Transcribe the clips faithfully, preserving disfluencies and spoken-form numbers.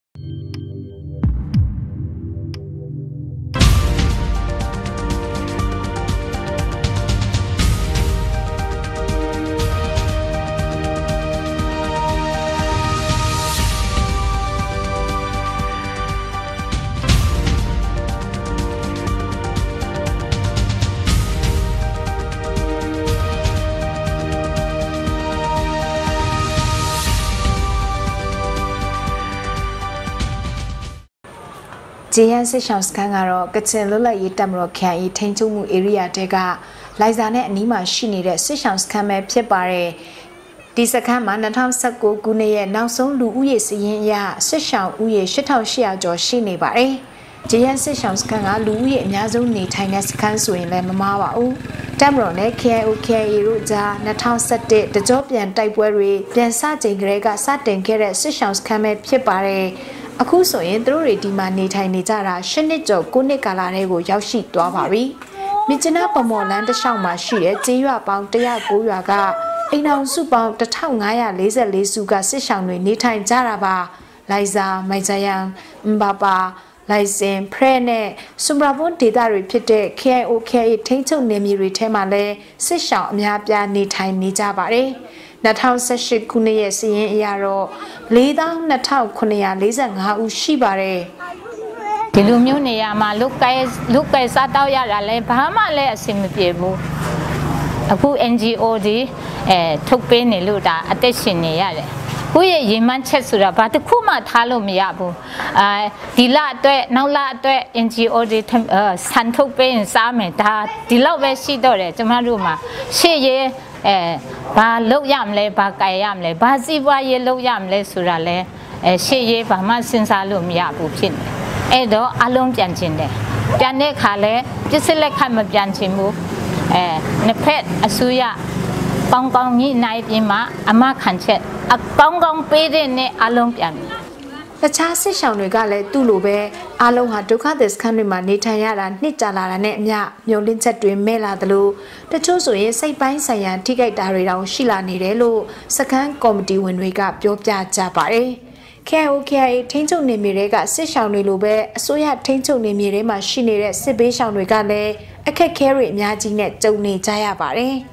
ဂျေအန်စစ်ရှောင်းစခန်းကတော့ကချင်လွတ်လပ်ရေးတပ်မတော်ခရိုင်ထိန်းချုပ်မှု area တဲကလိုင်ဇာနဲ့အနီးမှာရှိနေတဲ့စစ်ရှောင်းစခန်းပဲဖြစ်ပါတယ်။ဒီစခန်းမှာ၂၀၁၉ခုနှစ်ရဲ့နောက်ဆုံးလူဦးရေစည်ရင်းအရစစ်ရှောင်းဦးရေ၈ထောင်၈ရာကျော်ရှိနေပါတယ်။ဂျေအန်စစ်ရှောင်းစခန်းကလူဦးရေအများဆုံးနေထိုင်တဲ့စခန်းဆိုရင်လည်းမမှားပါဘူး။တပ်မတော်နဲ့ K I O K I A တို့ကြား၂၀၁၁တကြောပြန်တိုက်ပွဲတွေပြန်စချိန်ကလေးကစတင်ခဲ့တဲ့စစ်ရှောင်းစခန်းပဲဖြစ်ပါတယ်။အခုဆိုရင်သူတို့တွေဒီမှာနေထိုင်နေကြတာ၈နှစ်ကျော်၉နှစ်ကာလတည်းကိုရောက်ရှိသွားပါပြီ။မြစ်ကျနာပမော်လန်းတစ်လျှောက်မှာရှိတဲ့ကျေးရွာပေါင်း၁၀၉ရွာကအိမ်အောင်စုပေါင်း၁၅၄၄စုကစစ်ရှောင်းတွေနေထိုင်ကြတာပါ။လိုင်ဇာမိုင်ဂျယန်အမ်ဘာပါလိုင်စင်ဖရဲနဲ့ဆွမ်ဘရာဘွန်ဒေသတွေဖြစ်တဲ့ K I O K I A ထိန်းချုပ်နယ်မြေတွေထဲမှာလည်းစစ်ရှောင်းအများပြားနေထိုင်နေကြပါတယ်။၂၀၁၈ခုနှစ်ရဲ့စီးရင်အရတော့၄သောင်း၂ထောင်၇ရာ၄၅ဦးရှိပါတယ်ဒီလိုမျိုးနေရာမှာလုတ်ကဲလုတ်ကဲစားတောက်ရတာလဲဘာမှလည်းအဆင်မပြေဘူးအခု N G O ဒီအဲထုတ်ပေးနေလို့ဒါအသက်ရှင်နေရတယ်ကိုယ့်ရဲ့ရင်မှန်းချက်ဆိုတာဘာတစ်ခုမှထားလို့မရဘူးအဲဒီလအတွက်နောက်လအတွက် N G O ဒီဆန်ထုတ်ပေးရင်စားမယ်ဒါဒီလောက်ပဲရှိတော့တယ်ကျမတို့မှာရှေ့ရဲအဲဘာလုပ်ရမလဲဘာကြိုင်ရမလဲဘာစီးပွားရေးလုပ်ရမလဲဆိုတာလဲအဲရှေ့ရေးဘာမှစဉ်းစားလို့မရဘူးဖြစ်နေအဲ့တော့အလုံးပြန်ချင်တယ်ပြန်တဲ့ခါလဲပြစ်စလက်ခတ်မပြန်ချင်ဘူးအဲနှစ်ဖက်အစိုးရကောင်းကောင်းညှိနှိုင်းပြီးမှအမခံချက်အကောင်းကောင်းပေးတဲ့နဲ့အလုံးပြန်တခြားစစ်ရှောင်းတွေကလည်းသူ့လိုပဲအားလုံးဟာဒုက္ခသည်စခန်းတွေမှာနေထိုင်ရတာနှစ်ကြာလာတာနဲ့အမျှမျောလင့်ချက်တွေမဲ့လာသလိုတချို့ဆိုရင်စိတ်ပိုင်းဆိုင်ရာထိခိုက်တာတွေတောင်ရှိလာနေတယ်လို့စခန်းကော်မတီဝင်တွေကပြောပြကြပါတယ်။ K I O K I A ထိန်းချုပ်နေမြေတွေကစစ်ရှောင်းတွေလိုပဲအစိုးရထိန်းချုပ်နေမြေတွေမှာရှိနေတဲ့စစ်ဘေးရှောင်းတွေကလည်းအခက်အခဲတွေအများကြီးနဲ့ကြုံနေကြရပါတယ်။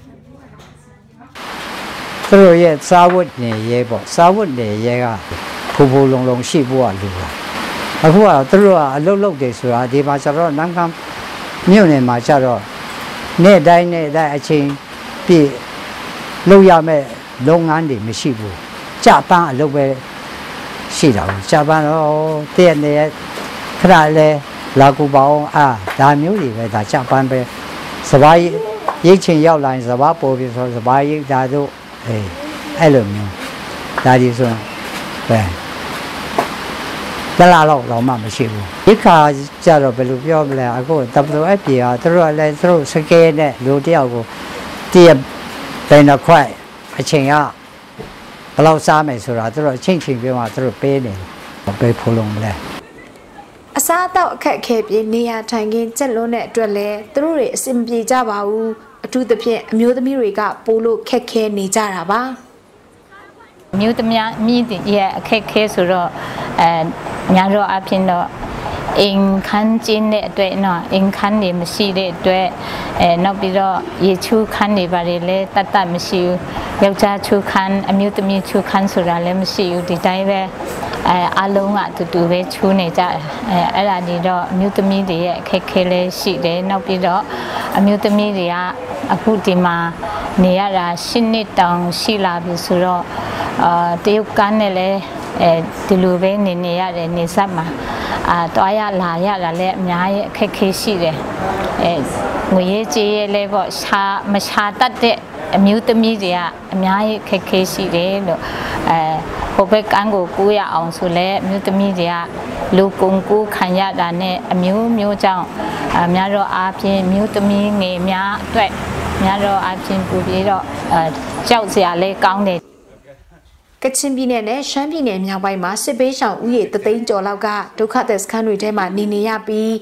သူတို့ရဲ့စားဝတ်နေရေးပေါ့စားဝတ်နေရေးကဖူဖူလုံလုံရှိဖို့ကလူပါအခုကသူတို့ကအလုတ်လုတ်တယ်ဆိုတာဒီမှာကျတော့နန်းကမ်းမြို့နယ်မှာကျတော့နေ့တိုင်းနေ့တိုင်းအချိန်ပြည့်လုပ်ရမယ့်လုပ်ငန်းတွေမရှိဘူးကြပန်းအလုပ်ပဲရှိတာဘူးကြပန်းတော့တည့်နေခရလဲလာကူပေါင်းအာဒါမျိုးတွေပဲဒါကြပန်းပဲစပားရိတ်ချင်ရောက်လာရင်စပားပေါ်ပြီးဆိုစပားရိတ်ဒါတို့အေးအဲ့လိုမျိုးဒါဒီဆိုပဲတလားတော့တော့မှမရှိဘူးဒီခါကျတော့ဘယ်လိုပြောမလဲအခုတပတော်အပြေကသူတို့လည်းသူတို့စကဲနဲ့လူတယောက်ကိုတည့်ဘယ်နှခွက်အချိန်ကဘယ်လောက်စားမယ်ဆိုတာသူတို့အချိန်ချင်းပြောမှသူတို့ပေးနေပေးဖို့လုံးမလဲအစားအသောက်အခက်အခဲပြေနေရာထိုင်ခင်းကျက်လွန်းတဲ့အတွက်လည်းသူတို့တွေအဆင်ပြေကြပါဘူးအထူးသဖြင့်အမျိုးသမီးတွေကပိုလို့ခက်ခဲနေကြတာပါမြို့သမီးမြည်ရဲ့အခက်ခဲဆိုတော့အဲညာတော့အဖြစ်တော့အင်ခန်းကျင်းတဲ့အတွက်နော်အင်ခန်းတွေမရှိတဲ့အတွက်အဲနောက်ပြီးတော့ရေချူခန်းတွေပါတယ်လဲတတ်တတ်မရှိဘူးယောက်ျားချူခန်းအမျိုးသမီးချူခန်းဆိုတာလည်းမရှိဘူးဒီတိုင်းပဲအဲအလုံးကအတူတူပဲချူနေကြအဲအဲ့ဒါဒီတော့အမျိုးသမီးတွေရဲ့အခက်ခဲလည်းရှိတယ်နောက်ပြီးတော့အမျိုးသမီးတွေကအခုဒီမှာနေရတာရှစ်နှစ်တောင်ရှိလာပြီဆိုတော့အာတရုတ်ကန်းနဲ့လည်းအဲဒီလိုပဲနေနေရတယ်နေဆက်မှာအာတွားရလာရတာလည်းအများကြီးအခက်ခဲရှိတယ်အဲငွေရေးကြေးရေးလည်းပေါ့ရှာမရှာတတ်တဲ့အမျိုးသမီးတွေကအများကြီးအခက်ခဲရှိတယ်လို့အဲဟိုဘက်ကန်းကိုကူးရအောင်ဆိုလဲအမျိုးသမီးတွေကလူကုန်ကူးခံရတာနဲ့အမျိုးမျိုးကြောင့်အများတော့အားဖြင့်မျိုးသမီးငယ်များအတွက်များတော့အားဖြင့်ပူပြီးတော့အဲကြောက်စရာလေးကောင်းတယ်ကချင်ပြည်နယ်နဲ့ရှမ်းပြည်နယ်မြောက်ပိုင်းမှာစစ်ပေးရှောင်ဦးရေတသိန်းကျော်လောက်ကဒုက္ခသည်စခန်းတွေထဲမှာနေနေရပြီးတ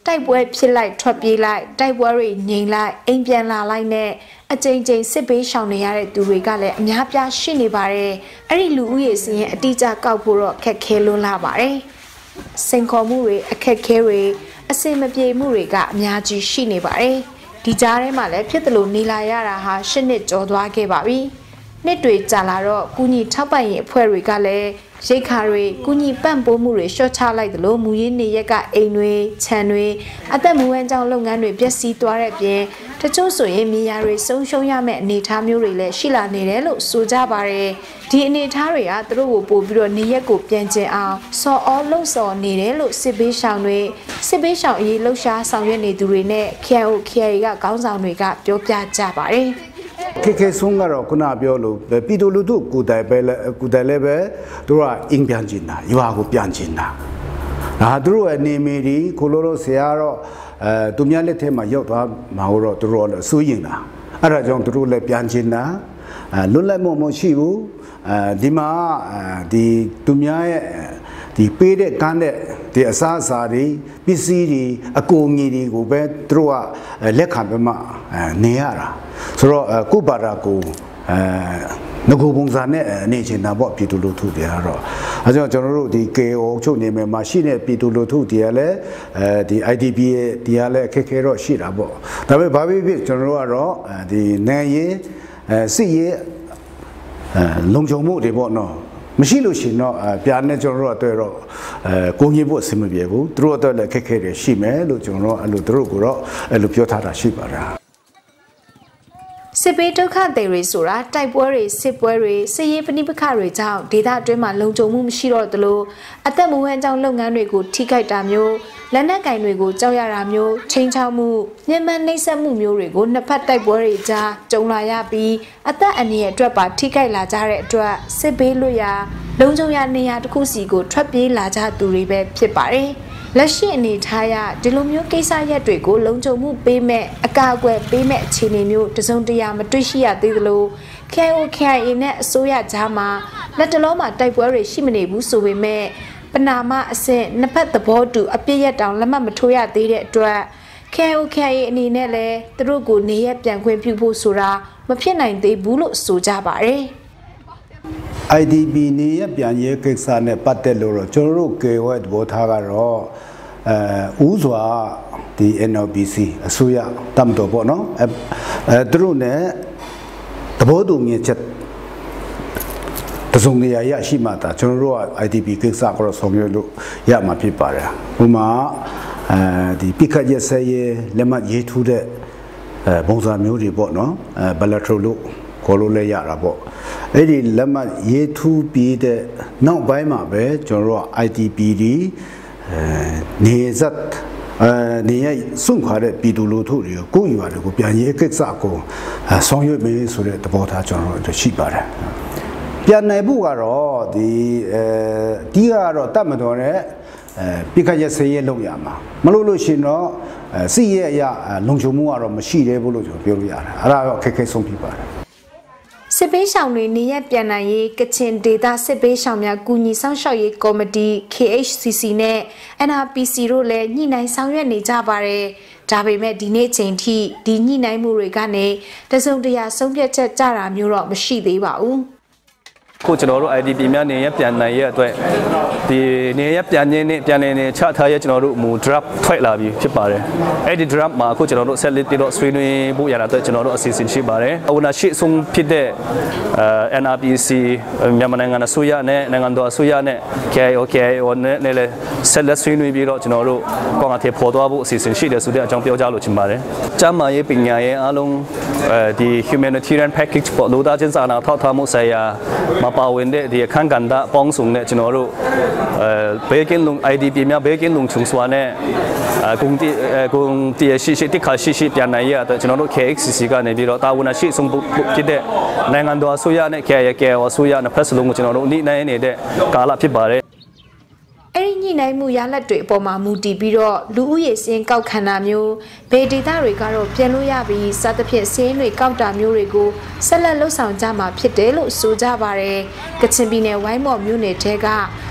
တိုက်ပွဲဖြစ်လိုက်ထွက်ပြေးလိုက်တိုက်ပွဲတွေငြိမ်လိုက်အိမ်ပြန်လာလိုက်နဲ့အကြိမ်ကြိမ်စစ်ပေးရှောင်နေရတဲ့သူတွေကလည်းအများပြားရှိနေပါတယ်အဲ့ဒီလူဦးရေစီရင်အတိအကျကောက်ဖို့တော့ခက်ခဲလွန်းလာပါတယ်စိန်ခေါ်မှုတွေအခက်ခဲတွေအစင်မပြေမှုတွေကအများကြီးရှိနေပါတယ်ဒီကြားထဲမှာလည်းဖြစ်တယ်လို့နေလာရတာဟာရှစ်နှစ်ကျော်သွားခဲ့ပါပြီနှစ်တွေကြာလာတော့ကုညီထောက်ပံ့ရေးအဖွဲ့တွေကလည်းရိတ်ခါတွေကုညီပံ့ပိုးမှုတွေရှော့ချလိုက်တယ်လို့မူရင်းနေရက်ကအိမ်တွေခြံတွေအသက်မူဝမ်းကြောင်းလုပ်ငန်းတွေပျက်စီးသွားတဲ့ပြင်တချို့ဆိုရင်မြေယာတွေဆုံးရှုံးရမယ့်အနေအထားမျိုးတွေလည်းရှိလာနေတယ်လို့ဆိုကြပါတယ်ဒီအနေအထားတွေကသူတို့ကိုပို့ပြီးတော့နေရက်ကိုပြန်ကျင်အောင်စော်အောလှုပ်ဆော်နေတယ်လို့စစ်ပေးရှောင်တွေစစ်ပေးရှောင်အရေးလှုပ်ရှားဆောင်ရွက်နေသူတွေနဲ့ K I O K I A ကခေါင်းဆောင်တွေကပြောပြကြပါတယ်ခေခေဆုံးကတော့ခုနပြောလို့ပြည်သူလူထုကိုယ်တိုင်ပဲကိုယ်တိုင်လည်းပဲသူတို့ကအင်းပြန်ကျင်တာရွာကိုပြန်ကျင်တာဒါသူတို့ရဲ့နေမီဒီကိုလိုလိုဆရာတော့အဲသူများလက်ထဲမှာရောက်သွားမှာတော့သူတို့လည်းစိုးရင်တာအဲ့ဒါကြောင့်သူတို့လည်းပြန်ကျင်တာအဲလွတ်လပ်မှုမရှိဘူးအဲဒီမှာဒီသူများရဲ့ဒီပေးတဲ့ကမ်းတဲ့ဒီအစားအစာတွေပစ္စည်းတွေအကူအညီတွေကိုပဲသူတို့ကလက်ခံပြီးမှနေရတာဆိုတော့ကုပါရာကိုအဲငကူပုံစံနဲ့နေချင်တာပေါ့ပြည်သူလူထုတွေကတော့အဲကြောင့်ကျွန်တော်တို့ဒီ K O ချုပ်နေမှာရှိတဲ့ပြည်သူလူထုတွေကလည်းအဲဒီ I D P ရဲ့တရားလည်းအခက်ခဲတော့ရှိတာပေါ့ဒါပေမဲ့ဘာဖြစ်ဖြစ်ကျွန်တော်တို့ကတော့ဒီနိုင်ရေးအဲစစ်ရေးအဲလုံခြုံမှုတွေပေါ့နော်မရှိလို့ရှိရင်တော့ပြန်နေကျွန်တော်တို့အတွက်တော့အဲကိုကြီးဖို့အဆင်မပြေဘူးသူတို့အတွက်လည်းခက်ခဲတွေရှိမယ်လို့ကျွန်တော်တို့အဲ့လိုသူတို့ကတော့အဲ့လိုပြောထားတာရှိပါတယ်စစ်ပေးဒုက္ခတွေတွေဆိုတာတိုက်ပွဲတွေစစ်ပွဲတွေစစ်ရေးပဋိပက္ခတွေကြောင့်ဒေသအတွင်းမှာလုံခြုံမှုမရှိတော့သလိုအသက်မွေးကြောင်းလုပ်ငန်းတွေကိုထိခိုက်တာမျိုးလက်နက်ကင်တွေကိုကြောက်ရတာမျိုးချင်းချောက်မှုညှဉ်းပန်းနှိပ်စက်မှုမျိုးတွေကိုနှစ်ဖက်တိုက်ပွဲတွေကြားကြုံလာရပြီးအသက်အန္တရာယ်အတွက်ပါထိခိုက်လာကြတဲ့အတွက်စစ်ပေးလွတ်ရာလုံခြုံရာနေရာတစ်ခုစီကိုထွက်ပြေးလာကြသူတွေပဲဖြစ်ပါတယ်လက်ရှိအနေထားရဒီလိုမျိုးကိစ္စရပ်တွေကိုလုံခြုံမှုပေးမဲ့အကာအကွယ်ပေးမဲ့အခြေအနေမျိုးတစုံတရာမတွေ့ရှိရသေးသလို K I O K I A နဲ့အစိုးရကြားမှာလက်တလုံးမှာတိုက်ပွဲတွေရှိမနေဘူးဆိုပေမဲ့ပနာမအဆင့်နှစ်ဖက်သဘောတူအပြည့်ရတောင်လက်မှတ်မထိုးရသေးတဲ့အတွက် K I O K I A အနေနဲ့လည်းသူတို့ကိုနေရပြန်ခွင့်ပြုဖို့ဆိုတာမဖြစ်နိုင်သေးဘူးလို့ဆိုကြပါတယ် I D P နေရပြန်ရေးကိစ္စနဲ့ပတ်သက်လို့တော့ကျွန်တော်တို့ K O ရဲ့သဘောထားကတော့အဲဦးစွာဒီ N L B C အစိုးရတမ်တော်ပေါ့နော်အဲသူတို့ ਨੇ သဘောတူညီချက်တစုံတရာရရှိမှတာကျွန်တော်တို့က I D P ကိစ္စကိုဆောင်ရွက်လို့ရမှာဖြစ်ပါတယ်ဥပမာအဲဒီပိခတ်ရက်စဲရဲလက်မှတ်ရေးထိုးတဲ့အဲပုံစံမျိုးတွေပေါ့နော်အဲ bilateral လို့ခေါ်လို့လည်းရတာပေါ့အဲ့ဒီလက်မှတ်ရေးထိုးပြီးတဲ့နောက်ပိုင်းမှာပဲကျွန်တော်တို့က I D P ဒီအဲနေဇတ်အဲနေရစွန့်ခွာတဲ့ပြည်သူလူထုတွေကိုကိုယ်ရွာတွေကိုပြန်ရေးကိစ္စကိုဆောင်ရွက်ပေးဆိုတဲ့သဘောထားကျွန်တော်တို့ရှိပါတယ်ပြန်နိုင်ဖို့ကတော့ဒီအဲဒီကတော့တတ်မတော်တဲ့အဲပိခတ်ရက်စရဲလုပ်ရမှာမလို့လို့ရှင်တော့စီရဲအရာလုံခြုံမှုကတော့မရှိသေးဘူးလို့ကျွန်တော်ပြောလို့ရတယ်အဲ့ဒါတော့ခက်ခဲဆုံးဖြစ်ပါတယ်စစ်ပေးရှောင်တွေနေရပြန်နိုင်ရေးကချင်ဒေသစစ်ပေးရှောင်များကူညီဆောင်ရှောက်ရေးကော်မတီ K H C C နဲ့ N R P C တို့လည်းညှိနှိုင်းဆောင်ရွက်နေကြပါတယ်ဒါပေမဲ့ဒီနေ့ချိန်ထိဒီညှိနှိုင်းမှုတွေကနေတစုံတရာဆုံးဖြတ်ချက်ကြတာမျိုးတော့မရှိသေးပါဘူးခုကျွန်တော်တို့ I D P များနေရပြန်နိုင်ရဲ့အတွက်ဒီနေရပြန်နေနဲ့ပြန်နေနေချထားရဲ့ကျွန်တော်တို့မူ draft ထွက်လာပြီဖြစ်ပါတယ်အဲ့ဒီ draft မှာအခုကျွန်တော်တို့ဆက်လက်ပြီးတော့ဆွေးနွေးဖို့ရတာအတွက်ကျွန်တော်တို့အစီအစဉ်ရှိပါတယ်အဝနာရှိဆုံးဖြစ်တဲ့ N R P C မြန်မာနိုင်ငံအစိုးရနဲ့နိုင်ငံတော်အစိုးရနဲ့ K I O K I A နဲ့လည်းဆက်လက်ဆွေးနွေးပြီးတော့ကျွန်တော်တို့ကောင်အထည်ပေါ်သွားဖို့အစီအစဉ်ရှိတယ်ဆိုတဲ့အကြောင်းပြောကြားလိုချင်ပါတယ်ကျန်းမာရေးပညာရေးအားလုံးဒီ humanitarian package ပေါ်လို့ဒါချင်းစာနာထောက်ထားမှုဆိုင်ရာမပါဝင်တဲ့ဒီအခန်းကဏ္ဍပေါင်းစုံနဲ့ကျွန်တော်တို့အဲဘေကင်းလုံ I D P များဘေကင်းလုံချုံစွာနဲ့ကုန်တီကုန်တီရှိရှိတိခါရှိရှိပြန်နိုင်ရတဲ့ကျွန်တော်တို့ K H C C ကနေပြီးတော့တာဝန်ရှိဆုံးဖြစ်တဲ့နိုင်ငံတော်အစိုးရနဲ့ K I A K I A အစိုးရနဲ့ဖက်စလုံးကိုကျွန်တော်တို့နှိမ့်နိုင်နေတဲ့ကာလဖြစ်ပါတယ်အဲ့ဒီညှိနှိုင်းမှုရလဒ်တွေအပေါ်မှာမူတည်ပြီးတော့လူဦးရေစင်းကောက်ခံတာမျိုးဘေဒေတာတွေကတော့ပြန်လို့ရပြီးစသဖြင့်စင်းတွေကောက်တာမျိုးတွေကိုဆက်လက်လှုပ်ဆောင်ကြမှာဖြစ်တယ်လို့ဆိုကြပါတယ်ကချင်ပြည်နယ်ဝိုင်းမော်မြို့နယ်ထဲက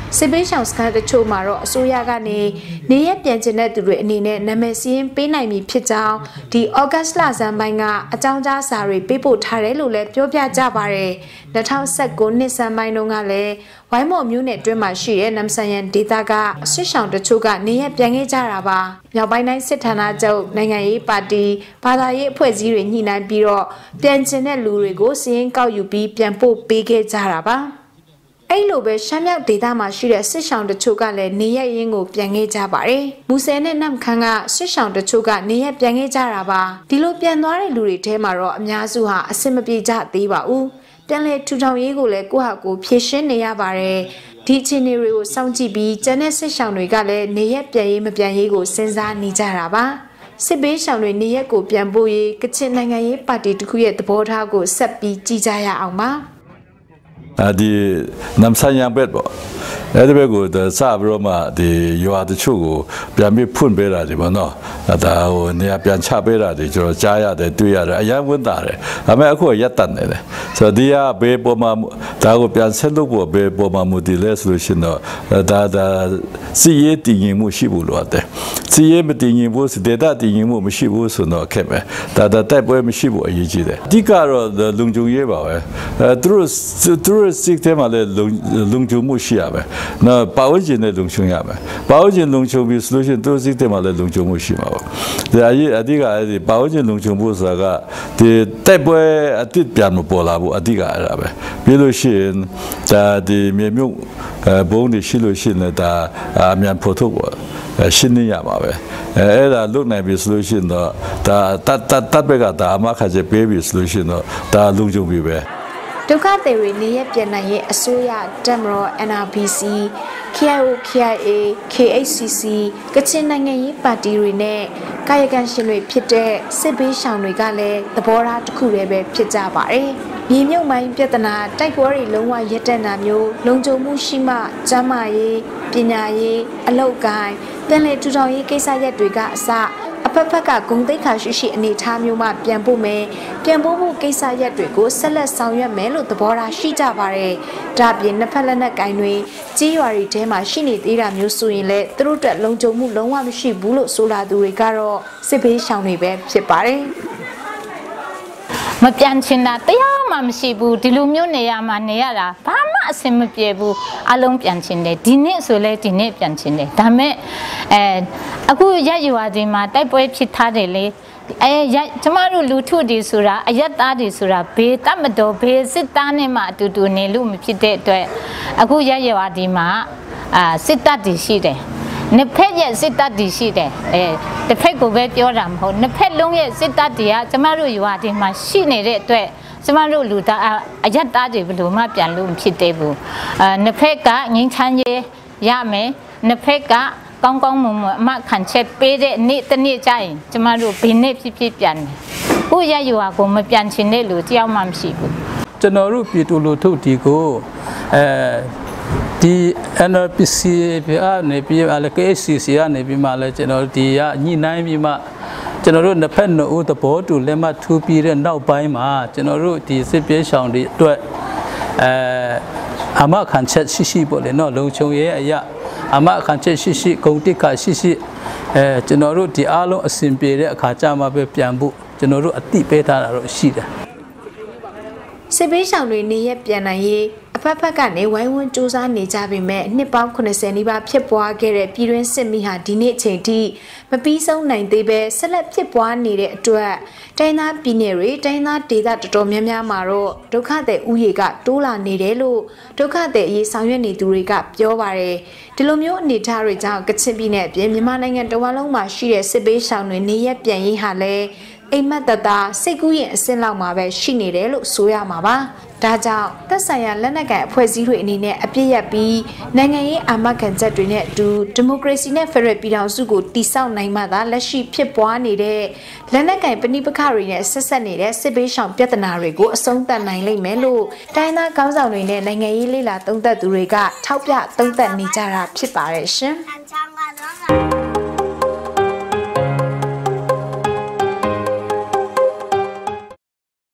စစ်ပေးရှောင်စခန်းတချို့မှာတော့အစိုးရကနေနေရပြန်ကျင်တဲ့သူတွေအနေနဲ့နာမည်စာရင်းပေးနိုင်ပြီဖြစ်ကြောင်းဒီဩဂတ်စ်လဆန်းပိုင်းကအကြောင်းကြားစာတွေပေးပို့ထားတယ်လို့လည်းပြောပြကြပါတယ်။၂၀၁၉နှစ်ဆန်းပိုင်းတုန်းကလည်းဝိုင်းမော်မြို့နယ်တွင်းမှာရှိတဲ့နမ်ဆန်ယန်ဒေသကစစ်ရှောင်တချို့ကနေရပြန်ခဲ့ကြတာပါ။မြောက်ပိုင်းတိုင်းစစ်ဌာနချုပ်နိုင်ငံရေးပါတီဘာသာရေးအဖွဲ့အစည်းတွေညှိနှိုင်းပြီးတော့ပြန်ကျင်တဲ့လူတွေကိုစီးရင်ကောက်ယူပြီးပြန်ပို့ပေးခဲ့ကြတာပါ။အဲ့လိုပဲရှမ်းမြောက်ဒေသမှာရှိတဲ့စစ်ရှောင်တချို့ကလည်းနေရရင်းကိုပြန်ခဲ့ကြပါတယ်။မူဆယ်နဲ့နမ်ခမ်းကစစ်ရှောင်တချို့ကနေရပြန်ခဲ့ကြတာပါ။ဒီလိုပြန်သွားတဲ့လူတွေထဲမှာတော့အများစုဟာအဆင်မပြေကြသေးပါဘူး။ပြန်လေထူထောင်ရေးကိုလည်းကိုယ့်ဟာကိုယ်ဖြည့်ရှင်းနေရပါတယ်။ဒီအခြေအနေတွေကိုစောင့်ကြည့်ပြီးကျန်တဲ့စစ်ရှောင်တွေကလည်းနေရပြန်ရေးမပြန်ရေးကိုစဉ်းစားနေကြတာပါ။စစ်ဘေးရှောင်တွေနေရက်ကိုပြန်ပို့ရေးကချင်နိုင်ငံရေးပါတီတစ်ခုရဲ့သဘောထားကိုဆက်ပြီးကြည့်ကြရအောင်ပါ။ဒီနမ်ဆန်ယန်ဘက်ပေါ့အဲ့ဒီဘက်ကိုစပြီးတော့မှဒီရွာတချို့ကိုပြန်ပြီးဖွင့်ပေးတာဒီပေါ့နော်ဒါဟိုနေရာပြန်ချပေးတာဒီကျွန်တော်ကြားရတယ်တွေ့ရတယ်အရင်ဝန်တာတယ်ဒါပေမဲ့အခုရက်တန်နေတယ်ဆိုတော့ဒီကဘေးပေါ်မှာဒါကိုပြန်ဆက်လုပ်ဖို့ဘေးပေါ်မှာမူတည်လဲဆိုလို့ရှိရင်တော့ဒါဒါစီရေးတည်ငြိမ်မှုရှိဖို့လိုအပ်တယ်စီရေးမတည်ငြိမ်ဘူးဒေတာတည်ငြိမ်မှုမရှိဘူးဆိုတော့ခက်ပဲဒါဒါတိုက်ပွဲမရှိဖို့အရေးကြီးတယ်အဓိကတော့လုံခြုံရေးပါပဲအဲသူတို့သူတို့စစ်ထဲမှာလည်းလုံခြုံမှုရှိရပဲနော်ပတ်ဝန်းကျင်နဲ့လုံခြုံရမယ်ပတ်ဝန်းကျင်လုံခြုံပြီးဆိုလို့ရှိရင်သူစစ်တဲ့မှာလည်းလုံခြုံမှုရှိမှာပေါ့ဒါအရေးအဓိကအဲဒီပတ်ဝန်းကျင်လုံခြုံဖို့ဆိုတာကဒီတိုက်ပွဲအတိတ်ပြန်မပေါ်လာဘူးအဓိကအဲ့ဒါပဲပြီးလို့ရှိရင်ဒါဒီမြေမြုပ်ဘုံတွေရှိလို့ရှိရင်ဒါအမြန်ဖို့ထုတ်ပေါ့ရှင်းနေရမှာပဲအဲအဲ့ဒါလုတ်နိုင်ပြီဆိုလို့ရှိရင်တော့ဒါတတ်တတ်တတ်ဘက်ကဒါအမခါကျပေးပြီဆိုလို့ရှိရင်တော့ဒါလုံခြုံပြီပဲဒုက္ခသည်တွေနေရပြန်နိုင်ရဲ့အစိုးရတက်မတော် N R B C K I O K I A K H C C ကချင်နိုင်ငံရေးပါတီတွေနဲ့ကာယကံရှင်တွေဖြစ်တဲ့စစ်ဘေးရှောင်တွေကလည်းသဘောထားတစ်ခုတည်းပဲဖြစ်ကြပါတယ်။မြေမြုပ်မိုင်းပြဿနာတိုက်ပွဲတွေလုံးဝရပ်တန့်တာမျိုးလုံခြုံမှုရှိမှကျန်းမာရေးပညာရေးအလုပ်ကိုင်ပြန်လည်ထူထောင်ရေးကိစ္စရပ်တွေကအစအဖက်ဖက်ကဂုံတိတ်ခါရှိရှိအနေထားမျိုးမှပြန်ဖို့မယ်ပြန်ဖို့ဖို့ကိစ္စရပ်တွေကိုဆက်လက်ဆောင်ရွက်မယ်လို့သဘောထားရှိကြပါတယ်။ဒါပြင်နှစ်ဖက်လက်နက်ကင်တွေကြီးရွာတွေထဲမှာရှိနေသေးတာမျိုးဆိုရင်လည်းသူတို့တက်လုံခြုံမှုလုံးဝမရှိဘူးလို့ဆိုလာသူတွေကတော့စစ်ဘေးရှောင်တွေပဲဖြစ်ပါတယ်။မပြန်ချင်တာတရားမှမရှိဘူးဒီလိုမျိုးနေရမှာနေရတာဘာမှအဆင်မပြေဘူးအလုံးပြန်ချင်တယ်ဒီနေ့ဆိုလဲဒီနေ့ပြန်ချင်တယ်ဒါမဲ့အဲအခုရရွာဒီမှာတိုက်ပွဲဖြစ်ထားတယ်လေအဲကျမတို့လူထုတွေဆိုတာအယက်သားတွေဆိုတာဘေးတတ်မတော်ဘေးစစ်သားနဲ့မှအတူတူနေလို့မဖြစ်တဲ့အတွက်အခုရရွာဒီမှာအာစစ်တပ်တွေရှိတယ်နှစ်ဖက်ရဲ့စစ်တပ်တွေရှိတယ်အဲတစ်ဖက်ကိုပဲပြောတာမဟုတ်နှစ်ဖက်လုံးရဲ့စစ်တပ်တွေကကျမတို့ရွာဒီမှာရှိနေတဲ့အတွက်ကျမတို့လူသားအယက်သားတွေဘယ်လိုမှပြန်လို့မဖြစ်သေးဘူးအဲနှစ်ဖက်ကငင်းချမ်းရေးရမယ်နှစ်ဖက်ကကောင်းကောင်းမွန်မွန်အမခံချက်ပေးတဲ့နေ့တစ်နေ့ကျရင်ကျမတို့ဘယ်နေ့ဖြစ်ဖြစ်ပြန်တယ်ကိုရရွာကိုမပြန်ချင်တဲ့လူတယောက်မှမရှိဘူးကျွန်တော်တို့ပြည်သူလူထုဒီကိုအဲဒီ N R B C ပြအနေပြီးအလက H C C အနေပြီးမှလည်းကျွန်တော်ဒီကညှိနှိုင်းပြီးမှကျွန်တော်တို့နှစ်ဖက်နှစ်ဦးသဘောတူလက်မှတ်ထိုးပြီးတဲ့နောက်ပိုင်းမှာကျွန်တော်တို့ဒီစစ်ပြေးရှောင်တွေအတွက်အဲအမခံချက်ရှိရှိပေါ့လေနော်လုံခြုံရေးအရာအမခံချက်ရှိရှိဂုံတိကရှိရှိအဲကျွန်တော်တို့ဒီအားလုံးအစဉ်ပြေတဲ့အခါကျမှပဲပြန်ဖို့ကျွန်တော်တို့အတိပေးထားတာတော့ရှိတယ်စစ်ဘေးရှောင်တွေနေရပြန်နိုင်ရေးအဖက်ဖက်ကနေဝိုင်းဝန်းစူးစမ်းနေကြပေမဲ့နှစ်ပေါင်းခုနှစ်ဆယ်နီးပါးဖြစ်ပွားခဲ့တဲ့ပြည်တွင်းစစ်မီးဟာဒီနေ့အချိန်ထိမပြီးဆုံးနိုင်သေးပဲဆက်လက်ဖြစ်ပွားနေတဲ့အတွက်တိုင်းသားပြည်နယ်တွေတိုင်းသားဒေသတော်တော်များများမှာတော့ဒုက္ခသည်ဥယေကတိုးလာနေတယ်လို့ဒုက္ခသည်အရေးဆောင်ရွက်နေသူတွေကပြောပါတယ်ဒီလိုမျိုးအနေအထားတွေကြောင့်ကချင်ပြည်နယ်အပြင်မြန်မာနိုင်ငံတဝန်းလုံးမှာရှိတဲ့စစ်ဘေးရှောင်တွေနေရပြန်ရေးဟာလည်းအိမ်မက်တတာစိတ်ကူးရင်အစင်းလောက်မှာပဲရှိနေတယ်လို့ဆိုရမှာပါဒါကြောင့်သက်ဆိုင်ရာလက်နက်ကိုင်အဖွဲ့အစည်းတွေအနေနဲ့အပြည့်ရပြီးနိုင်ငံရေးအာမခံချက်တွေနဲ့အတူဒီမိုကရေစီနဲ့ဖက်ဒရယ်ပြည်ထောင်စုကိုတည်ဆောက်နိုင်မှသာလက်ရှိဖြစ်ပွားနေတဲ့လက်နက်ကိုင်ပဋိပက္ခတွေနဲ့ဆက်ဆက်နေတဲ့စစ်ဘေးရှောင်ပြဿနာတွေကိုအဆုံးသတ်နိုင်လိမ့်မယ်လို့တိုင်းသားခေါင်းဆောင်တွေနဲ့နိုင်ငံရေးလေ့လာသုံးသပ်သူတွေကထောက်ပြသုံးသပ်နေကြတာဖြစ်ပါတယ်ရှင်။